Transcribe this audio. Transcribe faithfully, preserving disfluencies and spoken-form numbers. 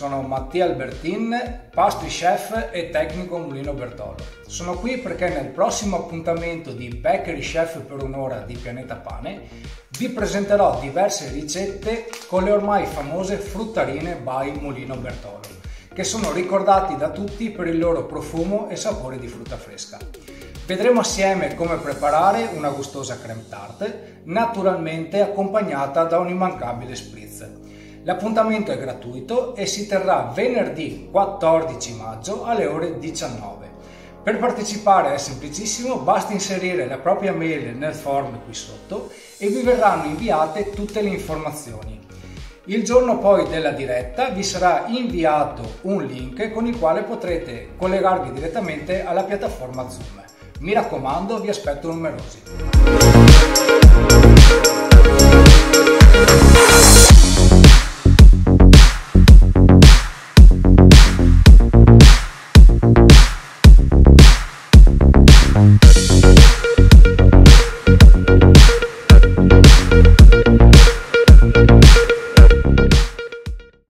sono Mattia Albertin, pastry chef e tecnico Mulino Bertolo. Sono qui perché nel prossimo appuntamento di Bakery Chef per un'ora di Pianeta Pane vi presenterò diverse ricette con le ormai famose fruttarine by Mulino Bertolo, che sono ricordati da tutti per il loro profumo e sapore di frutta fresca. Vedremo assieme come preparare una gustosa crème tarte, naturalmente accompagnata da un immancabile spritz. L'appuntamento è gratuito e si terrà venerdì quattordici maggio alle ore diciannove. Per partecipare è semplicissimo, basta inserire la propria mail nel form qui sotto e vi verranno inviate tutte le informazioni. Il giorno poi della diretta vi sarà inviato un link con il quale potrete collegarvi direttamente alla piattaforma Zoom. Mi raccomando, vi aspetto numerosi.